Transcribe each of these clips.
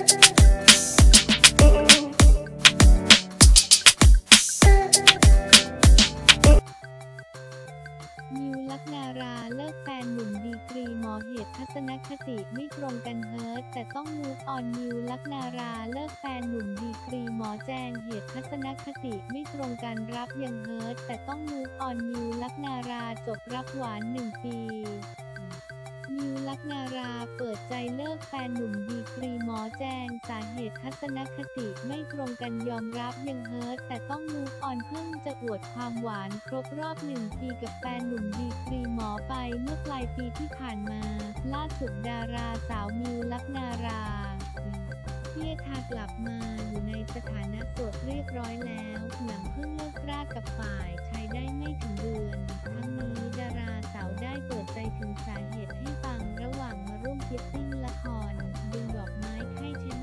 นิว ลักนาราเลิกแฟนหนุ่มดีกรีหมอเหตุทัศนคติไม่ตรงกันเฮิร์ตแต่ต้องมูฟออนนิว ลักนาราเลิกแฟนหนุ่มดีกรีหมอแจงเหตุทัศนคติไม่ตรงกันรับยังเฮิร์ตแต่ต้องมูฟออนนิว ลักนาราจบรักหวาน1 ปีนิว ลักนาราเปิดใจเลิกแฟนหนุ่มดีกรีหมอแจงสาเหตุทัศนคติไม่ตรงกันยอมรับยังเฮิร์ตแต่ต้องมูฟออนเพิ่งจะอวดความหวานครบรอบ1 ปีกับแฟนหนุ่มดีกรีหมอไปเมื่อปลายปีที่ผ่านมาล่าสุดดาราสาวนิว ลักนาราเพียทากลับมาอยู่ในสถานะโสดเรียบร้อยแล้วหลังเพิ่งเลิกรากับฝ่ายชายได้ไม่ถึงเดือนทั้งนี้ดาราสาวได้เปิดใจถึงสาเหตุให้ฟังระหว่างมาร่วมฟิตติ้งละครดวงดอกไม้ไข่เช่น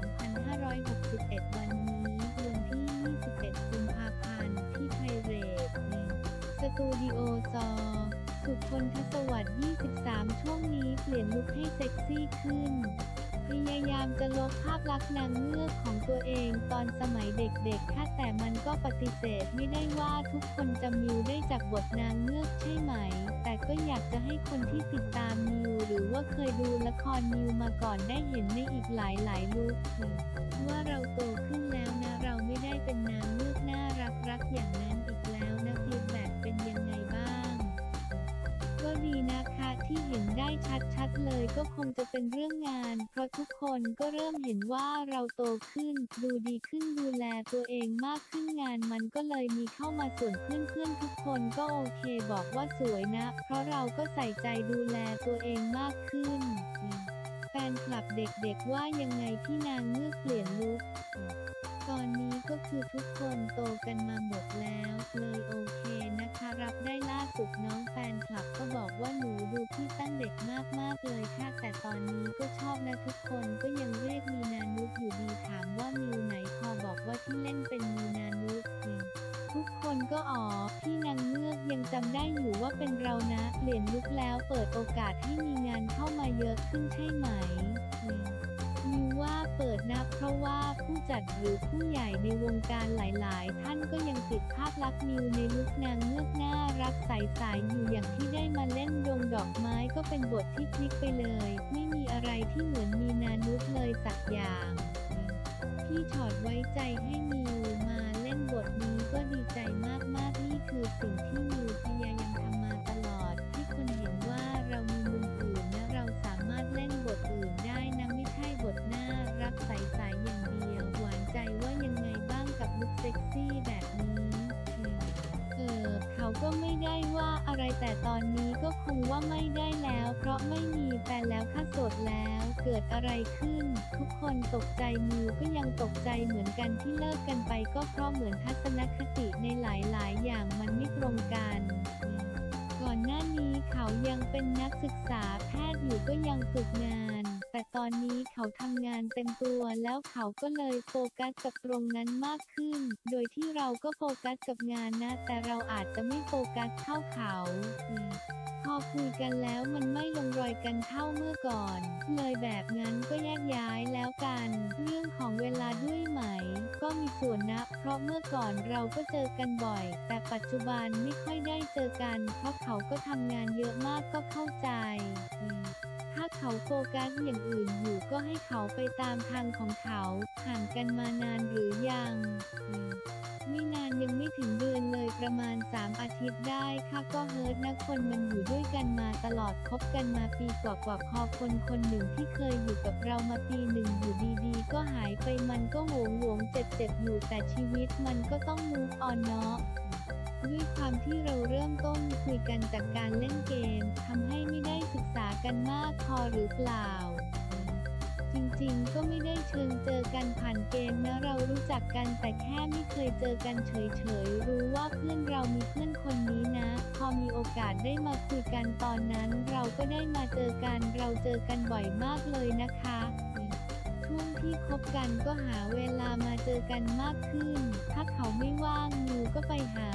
2561วันนี้วันที่21 กุมภาพันธ์ที่ไพเรตสตูดิโอซอสุคนทศวรรษ23ช่วงนี้เปลี่ยนลุคให้เซ็กซี่ขึ้นพยายามจะลบภาพลักษณ์นางเงือกของตัวเองตอนสมัยเด็กๆค่ะแต่มันก็ปฏิเสธไม่ได้ว่าทุกคนจำนิวได้จากบทนางเงือกใช่ไหมแต่ก็อยากจะให้คนที่ติดตามนิวหรือว่าเคยดูละครนิวมาก่อนได้เห็นในอีกหลายลุคว่าเราโตขึ้นแล้วนะเราไม่ได้เป็นนางเงือกน่ารักอย่างนั้นอีกแล้วนะฟีดแบ็กเป็นยังไงบ้างก็ดีนะคะที่เห็นได้ชัดๆเลยก็คงจะเป็นเรื่องงานเพราะทุกคนก็เริ่มเห็นว่าเราโตขึ้นดูดีขึ้นดูแลตัวเองมากขึ้นงานมันก็เลยมีเข้ามาส่วนเพื่อนๆทุกคนก็โอเคบอกว่าสวยนะเพราะเราก็ใส่ใจดูแลตัวเองมากขึ้นแฟนคลับเด็กๆว่ายังไงที่นางเงือกเปลี่ยนลุคตอนนี้ก็คือทุกคนโตกันมาหมดแล้วเลยโอเคนะคะรับได้ล่าสุดน้องแฟนคลับก็บอกว่าหนูดูพี่ตั้งเด็กมากๆเลยค่ะแต่ตอนนี้ก็ชอบนะทุกคนก็ยังเรียกมีนานุชอยู่ดีถามว่ามิวไหนพอบอกว่าที่เล่นเป็นมีนานุชทุกคนก็พี่นางเงือกยังจำได้อยู่ว่าเป็นเรานะเปลี่ยนลุคแล้วเปิดโอกาสให้มีงานเข้ามาเยอะขึ้นใช่ไหมมิวว่าเปิดนะเพราะว่าผู้จัดหรือผู้ใหญ่ในวงการหลายๆท่านก็ยังติดภาพลักษณ์มิวในลุคนางเงือกน่ารักใสๆอยู่อย่างที่ได้มาเล่นดงดอกไม้ก็เป็นบทที่พลิกไปเลยไม่มีอะไรที่เหมือนมีนานุชเลยสักอย่างพี่ชอดไว้ใจให้มิวมาเล่นบทนี้ก็ดีใจมากๆนี่คือสิ่งที่มิวพยายามทำมาตลอดที่คนเห็นว่าเรามีมุมอื่นนะเราสามารถเล่นบทอื่นได้นะไม่ใช่บทน่ารักใสๆอย่างเดียวหวานใจว่ายังไงบ้างกับลุคเซ็กซี่แบบนี้เขาก็ไม่ได้ว่าอะไรแต่ตอนนี้ก็คงว่าไม่ได้แล้วเพราะไม่มีแฟนแล้วค่ะโสดแล้วเกิดอะไรขึ้นทุกคนตกใจมิวก็ยังตกใจเหมือนกันที่เลิกกันไปก็เพราะเหมือนทัศนคติในหลายๆอย่างมันไม่ตรงกันก่อนหน้านี้เขายังเป็นนักศึกษาแพทย์อยู่ก็ยังฝึกงานแต่ตอนนี้เขาทำงานเต็มตัวแล้วเขาก็เลยโฟกัสกับตรงนั้นมากขึ้นโดยที่เราก็โฟกัสกับงานนะแต่เราอาจจะไม่โฟกัสเท่าเขาพอคุยกันแล้วมันไม่ลงรอยกันเท่าเมื่อก่อนเลยแบบนั้นก็แยกย้ายแล้วกันเรื่องของเวลาด้วยไหมก็มีส่วนนะเพราะเมื่อก่อนเราก็เจอกันบ่อยแต่ปัจจุบันไม่ค่อยได้เจอกันเพราะเขาก็ทำงานเยอะมากก็เข้าใจถ้าเขาโฟกัสอย่างอื่นอยู่ก็ให้เขาไปตามทางของเขาห่างกันมานานหรือยังไม่นานยังไม่ถึงเดือนเลยประมาณ3 อาทิตย์ได้ค่ะก็เฮิร์ตนะคนมันอยู่ด้วยกันมาตลอดคบกันมาปีกว่าพอคนหนึ่งที่เคยอยู่กับเรามาปีหนึ่งอยู่ดีๆก็หายไปมันก็หวงเจ็บอยู่แต่ชีวิตมันก็ต้อง move on เนาะด้วยความที่เราเริ่มต้นคุยกันจากการเล่นเกมทำให้ไม่ได้ศึกษากันมากพอหรือเปล่าจริงๆก็ไม่ได้เชิงเจอกันผ่านเกมนะเรารู้จักกันแต่แค่ไม่เคยเจอกันเฉยๆรู้ว่าเพื่อนเรามีเพื่อนคนนี้นะพอมีโอกาสได้มาคุยกันตอนนั้นเราก็ได้มาเจอกันเราเจอกันบ่อยมากเลยนะคะช่วงที่คบกันก็หาเวลามาเจอกันมากขึ้นถ้าเขาไม่ว่างนิวก็ไปหาถ้าเข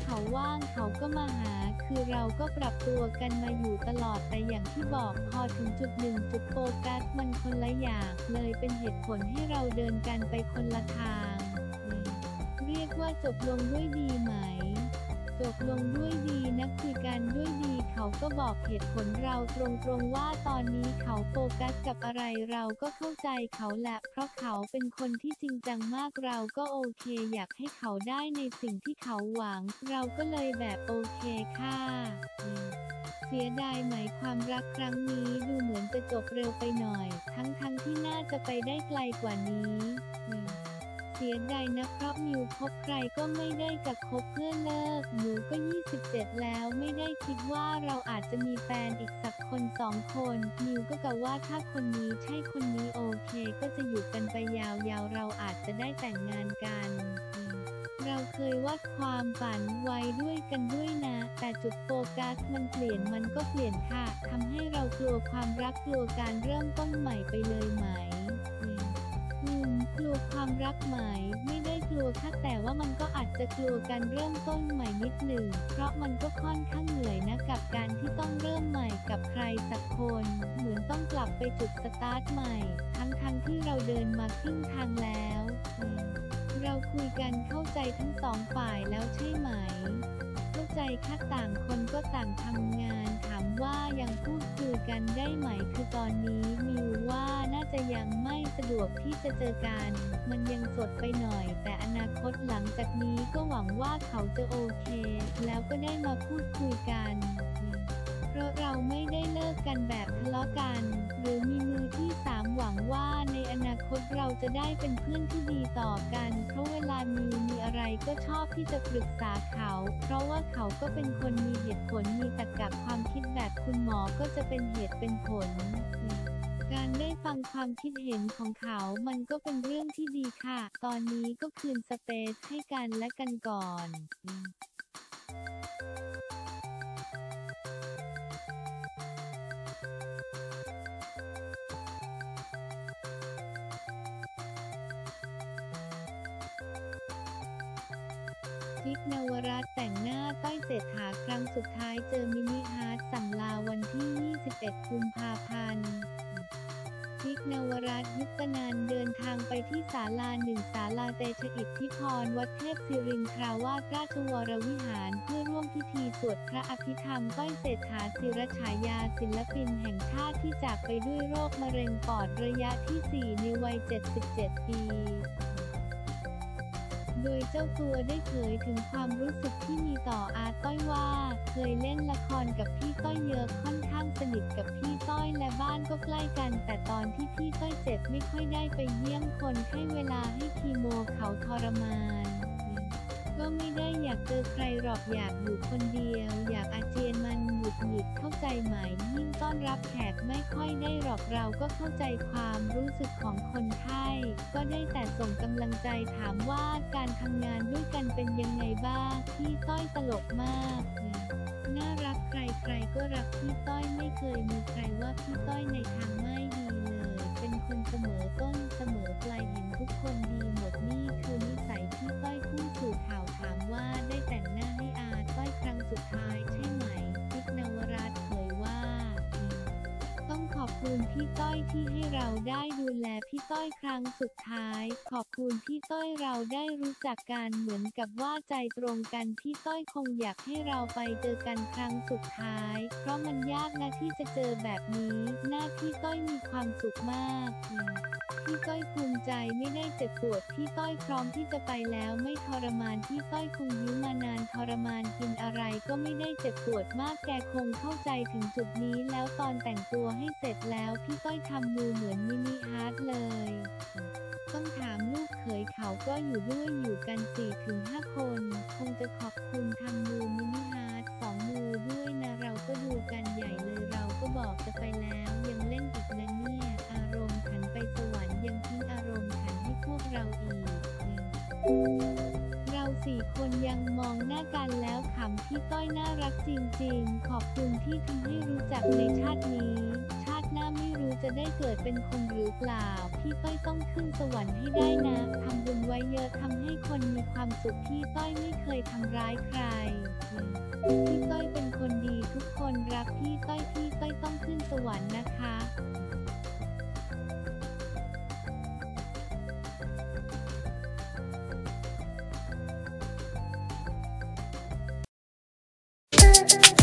เขาว่างเขาก็มาหาคือเราก็ปรับตัวกันมาอยู่ตลอดแต่อย่างที่บอกพอถึงจุดหนึ่งจุดโฟกัสมันคนละอย่างเลยเป็นเหตุผลให้เราเดินกันไปคนละทางเรียกว่าจบลงด้วยดีไหมจบลงด้วยดีนะคุยกันด้วยดีเขาก็บอกเหตุผลเราตรงๆว่าตอนนี้เขาโฟกัสกับอะไรเราก็เข้าใจเขาแหละเพราะเขาเป็นคนที่จริงจังมากเราก็โอเคอยากให้เขาได้ในสิ่งที่เขาหวังเราก็เลยแบบโอเคค่ะเสียดายไหมความรักครั้งนี้ดูเหมือนจะจบเร็วไปหน่อยทั้งที่น่าจะไปได้ไกลกว่านี้เสียดายนะเพราะมิวคบใครก็ไม่ได้กับคบเพื่อเลิกหนูก็27แล้วไม่ได้คิดว่าเราอาจจะมีแฟนอีกสักคน2คนมิวก็กะว่าถ้าคนนี้ใช่คนนี้โอเคก็จะอยู่กันไปยาวๆเราอาจจะได้แต่งงานกันเราเคยวาดความฝันไว้ด้วยกันด้วยนะแต่จุดโฟกัสมันเปลี่ยนมันก็เปลี่ยนค่ะทำให้เรากลัวความรักกลัวการเริ่มต้นใหม่ไปเลยไหมกลัวความรักใหม่ไม่ได้กลัวค่ะแต่ว่ามันก็อาจจะกลัวการเริ่มต้นใหม่นิดหนึ่งเพราะมันก็ค่อนข้างเหนื่อยนะกับการที่ต้องเริ่มใหม่กับใครสักคนเหมือนต้องกลับไปจุดสตาร์ทใหม่ทั้งที่เราเดินมาครึ่งทางแล้วเราคุยกันเข้าใจทั้งสองฝ่ายแล้วใช่ไหมเข้าใจค่ะต่างคนก็ต่างทำงานถามว่ายังพูดคุยกันได้ไหมคือตอนนี้มิวว่าน่าจะยังไม่สะดวกที่จะเจอกันมันยังสดไปหน่อยแต่อนาคตหลังจากนี้ก็หวังว่าเขาจะโอเคแล้วก็ได้มาพูดคุยกันเพราะเราไม่ได้เลิกกันแบบทะเลาะกันหรือมีมือที่3หวังว่าในอนาคตเราจะได้เป็นเพื่อนที่ดีต่อกันเพราะเวลามีอะไรก็ชอบที่จะปรึกษาเขาเพราะว่าเขาก็เป็นคนมีเหตุผลมีตรรกะความคิดแบบคุณหมอก็จะเป็นเหตุเป็นผลการได้ฟังความคิดเห็นของเขามันก็เป็นเรื่องที่ดีค่ะตอนนี้ก็คืนสเปซให้กันและกันก่อนทิก นวรัตน์แต่งหน้าต้อยเศรษฐาครั้งสุดท้ายเจอมินิฮาร์ทสั่งลาวันที่21 กุมภาพันธ์ทิก นวรัตน์ ยุคตนันท์เดินทางไปที่ศาลา1ศาลาเตชะอิทธิพรวัดเทพศิรินทราวาสราชวรวิหารเพื่อร่วมพิธีสวดพระอภิธรรมต้อยเศรษฐาศิรฉายาศิลปินแห่งชาติที่จากไปด้วยโรคมะเร็งปอดระยะที่4ในวัย77 ปีโดยเจ้าตัวได้เผยถึงความรู้สึกที่มีต่ออาต้อยว่าเคยเล่นละครกับพี่ต้อยเยอะค่อนข้างสนิทกับพี่ต้อยและบ้านก็ใกล้กันแต่ตอนที่พี่ต้อยเจ็บไม่ค่อยได้ไปเยี่ยมคนให้เวลาให้คีโมเขาทรมานก็ไม่ได้อยากเจอใครหรอกอยากอยู่คนเดียวอยากอาเจียนมันหงุดหงิดเข้าใจไหมยิ่งต้อนรับแขกไม่ค่อยได้หรอกเราก็เข้าใจความรู้สึกของคนไข้ก็ได้แต่ส่งกำลังใจถามว่าการทำงานด้วยกันเป็นยังไงบ้างพี่ต้อยตลกมากน่ารักใครๆก็รักพี่ต้อยไม่เคยมีใครว่าพี่ต้อยในทางไม่ดีเลยเป็นคนเสมอต้นเสมอปลายเห็นทุกคนดีหมดนี่คือนิสัยพี่ต้อยผู้สื่อข่าวถามว่าได้แต่งหน้าให้อาต้อยครั้งสุดท้ายใช่ไหมทิก นวรัตน์เผยว่าต้องขอบคุณพี่ต้อยที่ให้เราได้ดูแลพี่ต้อยครั้งสุดท้ายขอบคุณพี่ต้อยเราได้รู้จักกันเหมือนกับว่าใจตรงกันพี่ต้อยคงอยากให้เราไปเจอกันครั้งสุดท้ายเพราะมันยากนะที่จะเจอแบบนี้หน้าพี่ต้อยมีความสุขมากพี่ต้อยภูมิใจไม่ได้เจ็บปวดพี่ต้อยพร้อมที่จะไปแล้วไม่ทรมานพี่ต้อยคงยื้อมานานทรมานกินอะไรก็ไม่ได้เจ็บปวดมากแกคงเข้าใจถึงจุดนี้แล้วตอนแต่งตัวให้เสร็จแล้วพี่ต้อยทำมือเหมือนมินิฮาร์ทเลยต้องถามลูกเขยเขาก็อยู่ด้วยอยู่กัน 4-5 คนคงจะขอบคุณทำมือมินิฮาร์ท2 มือด้วยนะเราก็ดูกันใหญ่เลยเราก็บอกจะไปแล้วยังเล่นอีกนะเนี่ยอารมณ์ขันไปสวรรค์ยังทิ้งอารมณ์ขันให้พวกเราอีกเรา4 คนยังมองหน้ากันแล้วขำพี่ต้อยน่ารักจริงๆขอบคุณที่ทำให้รู้จักในชาตินี้ชาติหน้าไม่รู้จะได้เกิดเป็นคนหรือเปล่าพี่ก้อยต้องขึ้นสวรรค์ให้ได้นะทำบุญไว้เยอะทำให้คนมีความสุขพี่ก้อยไม่เคยทำร้ายใครพี่ก้อยเป็นคนดีทุกคนรักพี่ก้อยต้องขึ้นสวรรค์นะคะ